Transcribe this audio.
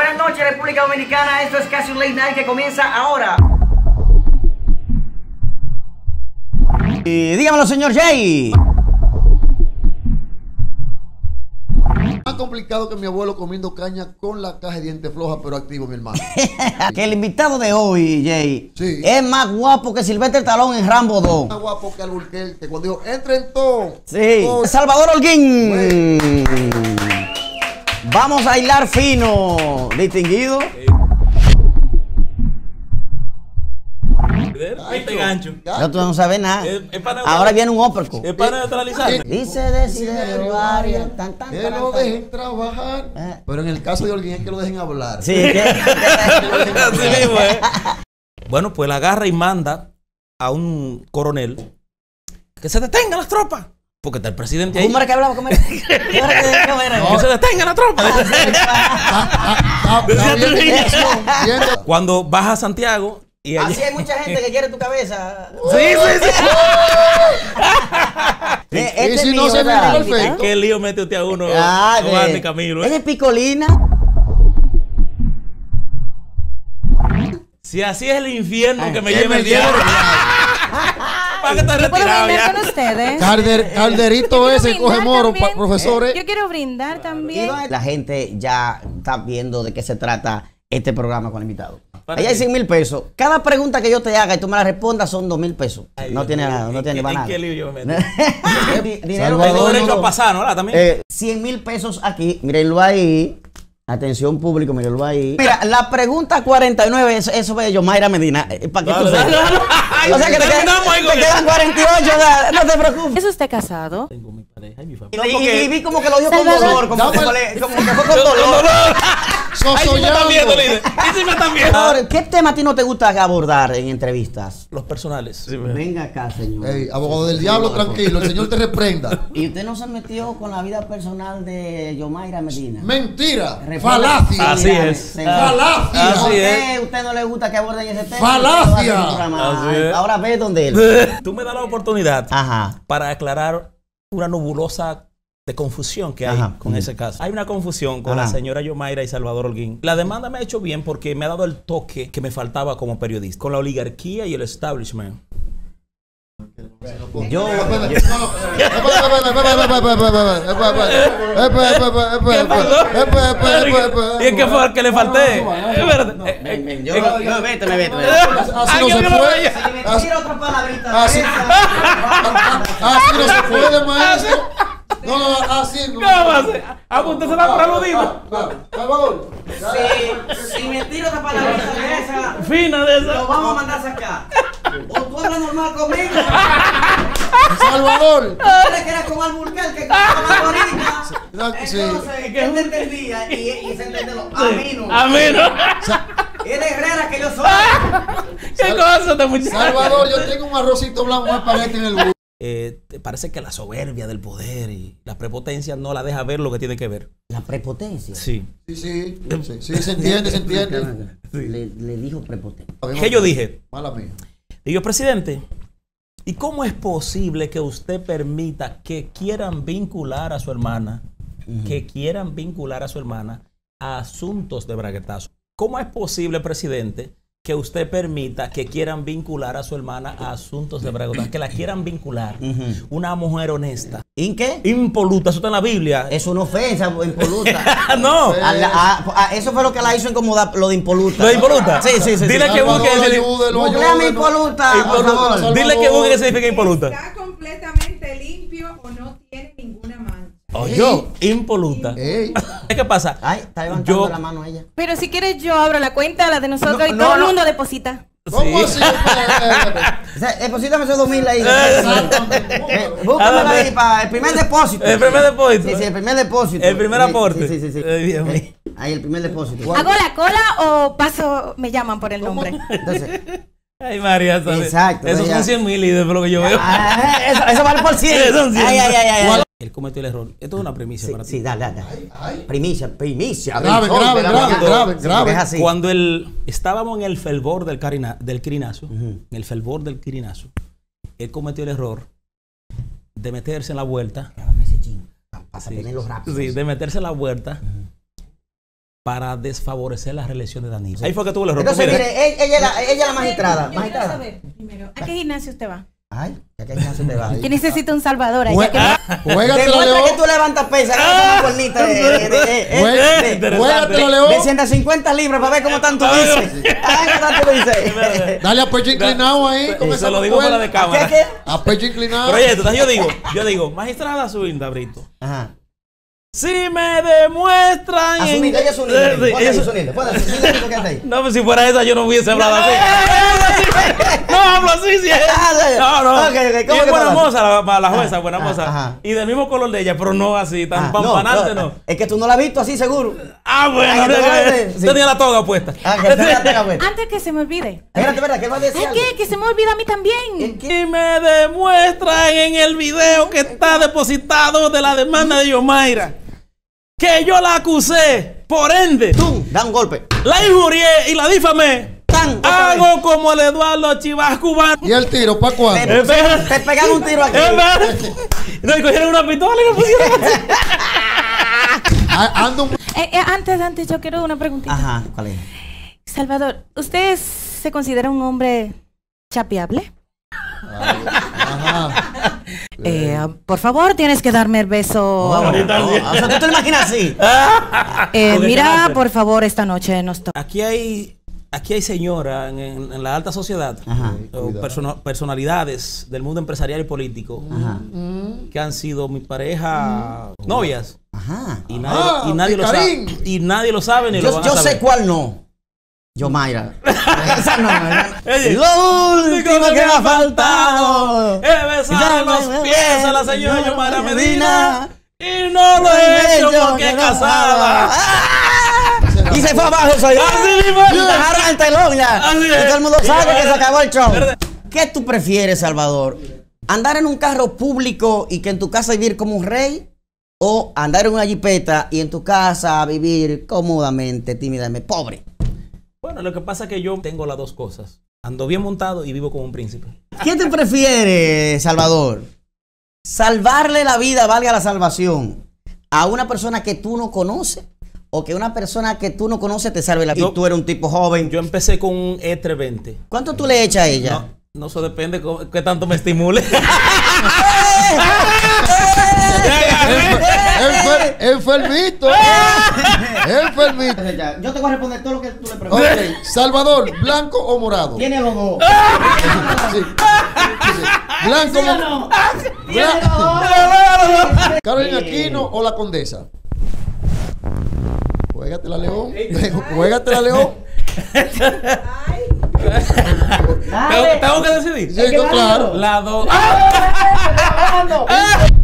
buenas noches, República Dominicana. Esto es casi un late night que comienza ahora. Dígamelo, señor Jay. Más complicado que mi abuelo comiendo caña con la caja de dientes floja, pero activo, mi hermano. Que el invitado de hoy, Jay, sí, es más guapo que Sylvester Stallone en Rambo 2. Más guapo que Alburquerque, cuando dijo, entren todos. Sí. Salvador Holguín. Bueno. Vamos a hilar fino, distinguido. Este gancho. Ya tú no sabes nada. Ahora viene un uppercut. Es para neutralizar. Dice Desiderio Arias. Que lo dejen trabajar. Pero en el caso de Holguín es que lo dejen hablar. Sí, ¿qué? Así mismo, ¿eh? Bueno, pues la agarra y manda a un coronel que se detengan las tropas. Porque está el presidente ahí. ¿Cómo era que hablaba? ¿Cómo era? Que se detengan las tropas. Cuando baja a Santiago. Y así hay mucha gente que quiere tu cabeza. Sí, sí, sí. Y si no se ve perfecto. ¿Qué lío mete usted a uno? De Camilo. ¿Es de picolina? Si así es el infierno que me lleva el diablo. ¿Para qué está retirado ya? Con ustedes. Calderito ese coge moro, profesores. Yo quiero brindar también. La gente ya está viendo de qué se trata este programa con el invitado. Allá hay 100,000 pesos. Cada pregunta que yo te haga y tú me la respondas son 2,000 pesos. Ay, no tiene nada, no tiene nada. ¿En qué lío yo me meto? Dinero. Tengo derecho a pasar, ¿no? También. 100,000 pesos aquí. Mírenlo ahí. Atención público, mírenlo ahí. Mira, la pregunta 49, eso es Yomaira Medina. ¿Para qué tú sabes? O sea que te quedan 48, no te preocupes. ¿Es usted casado? Tengo mi pareja y mi familia. Y vi como que lo dijo con dolor, como que fue con dolor. Ahí sí me están viendo, líder. Ahí sí me están viendo. Ahora, ¿qué tema a ti no te gusta abordar en entrevistas? Los personales. Venga acá, señor. Ey, abogado del diablo, tranquilo, el señor te reprenda. ¿Y usted no se metió con la vida personal de Yomaira Medina? Mentira, falacia. Así es. Falacia. ¿Por qué a usted no le gusta que aborden ese tema? Falacia. Ahora ve donde él. Tú me das la oportunidad Ajá. para aclarar una nebulosa de confusión que hay con ese caso. Hay una confusión con la señora Yomaira y Salvador Holguín. La demanda me ha hecho bien porque me ha dado el toque que me faltaba como periodista. Con la oligarquía y el establishment. ¿Y qué fue el que le falté? Vete. Así no se puede. Así no se puede, maestro. No, así no. ¿Qué va a hacer? Apúntesela por aludido. Salvador. Si me tiro otra palabrita de esa, Fina de esa. lo vamos a mandar a sacar. O tú hablas normal conmigo. Salvador. Tú le quedas con Alburquerque que estaba ahorita. Sí. Entonces, él te entendía y se entendió. A mí no. A mí no. Es de Herrera que yo soy. ¿Qué cosa te muchacho? Salvador, yo tengo un arrocito blanco, un espagueti en el bus. Te parece que la soberbia del poder y la prepotencia no la deja ver lo que tiene que ver. ¿La prepotencia? Sí. Sí, se entiende. Le dijo prepotente. ¿Qué yo dije? Mala mía. Digo, presidente, ¿y cómo es posible que usted permita que quieran vincular a su hermana, a asuntos de braguetazo? ¿Cómo es posible, presidente, que usted permita que quieran vincular a su hermana a asuntos de braguetazo? Que la quieran vincular. Una mujer honesta. ¿En qué? Impoluta, eso está en la Biblia. Es una ofensa, impoluta. No. Eso fue lo que la hizo incomodar, lo de impoluta. ¿Lo de impoluta? Sí. Dile que busque ese. Googleame impoluta, por favor. Dile que busque qué significa impoluta. ¿Está completamente limpio o no tiene ninguna mancha? Oye, impoluta. ¿Qué pasa? Ay, está levantando la mano ella. Pero si quieres yo abro la cuenta, la de nosotros, y todo el mundo deposita. ¿Cómo así? Deposítame esos 2,000 ahí. Búscamela ahí para el primer depósito. El primer depósito. Sí, el primer depósito. El primer aporte. Sí. Ahí el primer depósito. ¿Hago la cola o paso, me llaman por el nombre? Entonces, ay, María. Exacto. Esos son 100,000 líderes, por lo que yo veo. Eso vale por 100. Son 100. Ay. Él cometió el error. Esto es una premisa para ti. Sí, dale. Primicia. Grave. Es así. Cuando estábamos en el fervor del crinazo, él cometió el error de meterse en la vuelta. Dame ese chin, para tenerlo rápido. Sí, de meterse en la vuelta para desfavorecer la reelección de Danilo. Ahí fue que tuvo el error. Entonces, mire, ella es la magistrada. Yo quiero saber primero, ¿a qué gimnasio usted va? Ay, ¿a qué gimnasio te va? Que necesita un salvador. Juégatela, Demuestra que tú levantas pesas, que es una cuernita juégatela, León. de 150 libras para ver cómo tanto dices. Ay, qué tanto dices. Dale a pecho inclinado ahí. Se lo digo fuera de cámara. A pecho inclinado. Pero entonces yo digo, magistrada Zuilda Brito. Ajá. Si me demuestran. Ella es un líder. No, pues si fuera esa, yo no hubiese hablado así. No hablo así, si es. No. Y es buena moza, la jueza, buena moza. Y del mismo color de ella, pero no así, tan pampanante, no. Es que tú no la has visto así, seguro. Bueno, tenía la toga puesta. Antes que se me olvide. Espérate, ¿verdad? ¿Qué va a decir? Que se me olvida a mí también. Y me demuestran en el video que está depositado de la demanda de Yomaira que yo la acusé, por ende, da un golpe, la injurié y la difamé. Hago como el Eduardo Chivas cubano. ¿Y el tiro para cuándo? Te pegan un tiro aquí. No, y cogieron una pistola y me pusieron. Antes, yo quiero una preguntita. Ajá, ¿cuál es? Salvador, ¿usted se considera un hombre chapeable? Ajá. Por favor, tienes que darme el beso. O sea, ¿tú te lo imaginas así? Mira, por favor, esta noche nos toca. Aquí hay señoras en la alta sociedad, personalidades del mundo empresarial y político, que han sido mi pareja, novias. Ajá. Y nadie lo sabe. Y nadie lo sabe ni lo van a saber. Yo sé cuál no. Yomaira. Esa no. Lo último que me ha faltado es besar los pies a la señora Yomaira Medina. Y no lo he hecho porque es casada. Y se fue abajo eso. Dejaron el telón ya. Y todo el mundo sabe que se acabó el show. ¿Qué tú prefieres, Salvador? ¿Andar en un carro público y que en tu casa vivir como un rey? ¿O andar en una jipeta y en tu casa vivir cómodamente, tímidamente, pobre? Bueno, lo que pasa es que yo tengo las dos cosas. Ando bien montado y vivo como un príncipe. ¿Qué te prefieres, Salvador? ¿Salvarle la vida, valga la salvación, a una persona que tú no conoces? ¿O que una persona que tú no conoces te salve la vida? Y tú eres un tipo joven. Yo empecé con un E320. ¿Cuánto tú le echas a ella? No, eso depende de qué tanto me estimule. Enfermito. Enfermito. Yo te voy a responder todo lo que tú le preguntas. Okay. Salvador, ¿blanco o morado? Tiene los dos. Sí. Blanco o morado. Carolina Aquino o la Condesa. Juégatela, León. Juégatela, León. ¿Tengo que decidir? Sí, claro. La dos.